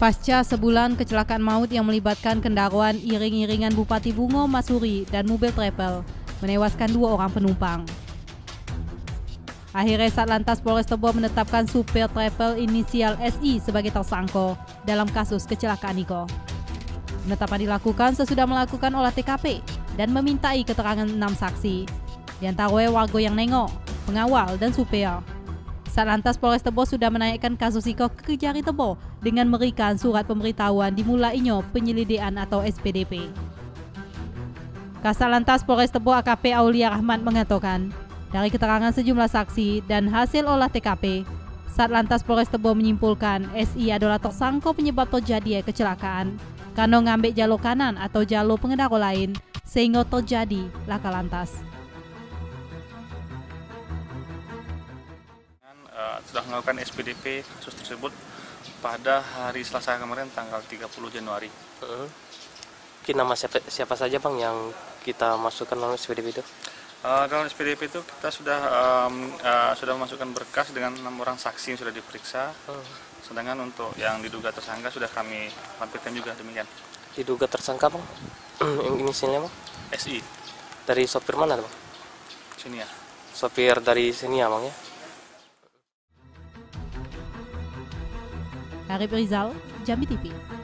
Pasca sebulan kecelakaan maut yang melibatkan kendaraan iring-iringan Bupati Bungo Masuri dan mobil travel menewaskan 2 orang penumpang. Akhirnya Satlantas Polres Tebo menetapkan supir travel inisial SI sebagai tersangka dalam kasus kecelakaan itu. Penetapan dilakukan sesudah melakukan olah TKP dan memintai keterangan 6 saksi, di antara warga yang nengok, pengawal, dan supir. Satlantas Polres Tebo sudah menaikkan kasus itu ke Kejari Tebo dengan memberikan surat pemberitahuan dimulainya penyelidikan atau SPDP. Kasatlantas Polres Tebo AKP Aulia Rahmat mengatakan, dari keterangan sejumlah saksi dan hasil olah TKP, Satlantas Polres Tebo menyimpulkan SI adalah tersangka penyebab terjadi kecelakaan karena ngambil jalur kanan atau jalur pengendara lain sehingga terjadi laka lantas. Sudah melakukan SPDP kasus tersebut pada hari Selasa kemarin tanggal 30 Januari. Nama siapa saja Bang yang kita masukkan dalam SPDP itu? Dalam SPDP itu kita sudah memasukkan berkas dengan 6 orang saksi yang sudah diperiksa. Sedangkan untuk yang diduga tersangka sudah kami lampirkan juga demikian. Diduga tersangka Bang? Yang inisialnya Bang? SI. Dari sopir mana Bang? Sini ya. Sopir dari sini ya Bang ya? Arif Rizal, Jambi TV.